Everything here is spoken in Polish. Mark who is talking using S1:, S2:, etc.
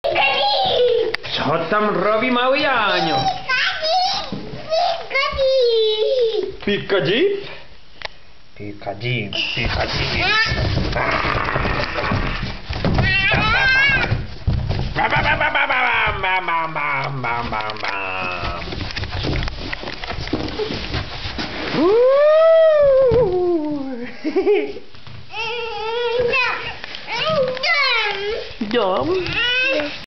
S1: Co tam robi mały Janio? Pika-dip? Pika-dip, pika-dip. Dom.